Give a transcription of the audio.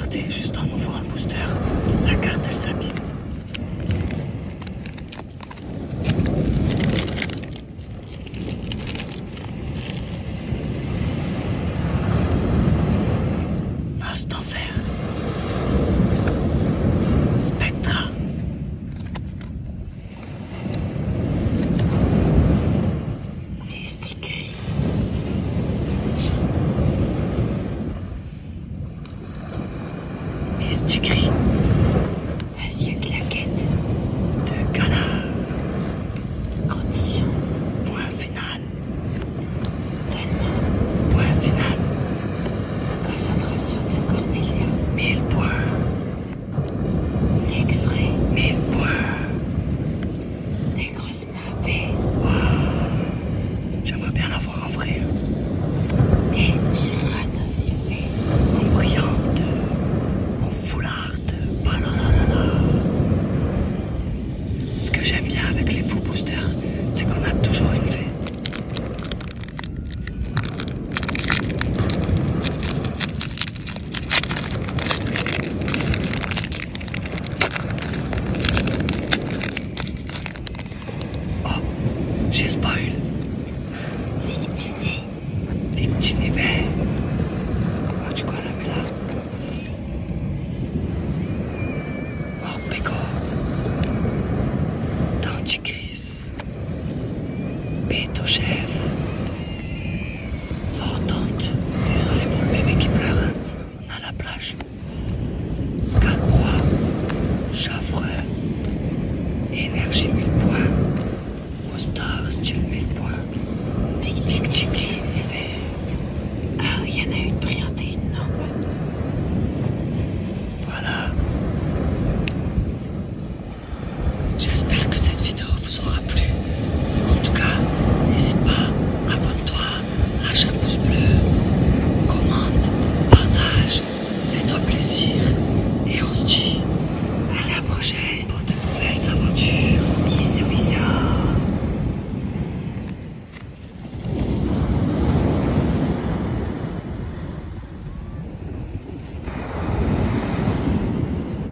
regardez, juste en ouvrant le booster, la carte elle s'abîme. Os d'enfer. Spectra. Mystique. Mystique. Monsieur Claquette. De canard. Grotillon. Point final. Tellement. Point final. Concentration de Cornelia. 1000 points. Extrait. 1000 points. Nécrosma. Wow. J'aimerais bien l'avoir en vrai. Et Tyrannocyphée. En brillante. En foularde. Balalala. Ce que j'aime bien avec les faux boosters, c'est qu'on a toujours une V. Oh, j'ai spoil. Victini. Victini vert. Oh, tu quoi la mets là? Orpego. Dentigris. Béto-chef. Fortante. Désolé pour le bébé qui pleure. On a la plage.